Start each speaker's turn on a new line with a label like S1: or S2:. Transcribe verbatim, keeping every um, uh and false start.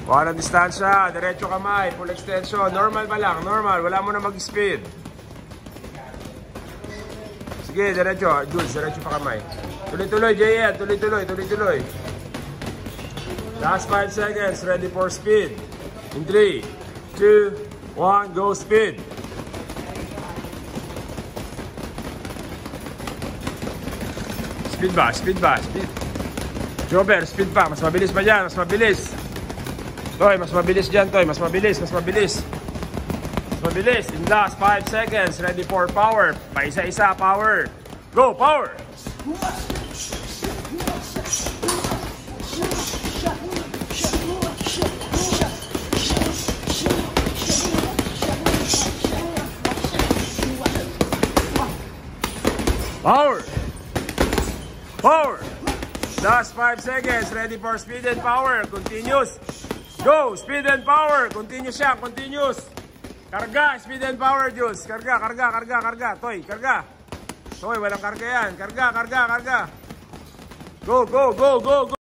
S1: Kuha ng distansya, diretso kamay, full extension, normal pa lang, normal, wala mo na mag-speed. Sige, diretso, Jules, diretso pa kamay. Tuloy-tuloy, J N, tuloy-tuloy, tuloy-tuloy. Last five seconds, ready for speed. In three, two, one, go speed. Speed ba, speed ba, speed. Jobber, speed pa, mas mabilis pa dyan, mas mabilis. Toy, mas mabilis dyan, Toy. Mas mabilis, mas mabilis. Mas mabilis. In last five seconds. Ready for power. Pa isa-isa, power. Go, power! Power! Power! Last five seconds. Ready for speed and power. Continuous. Go! Speed and power! Continuous siya, continuous! Karga! Speed and power, Jules! Karga, karga, karga, karga! Toy, karga! Toy, walang karga yan! Karga, karga, karga! Go, go, go, go, go!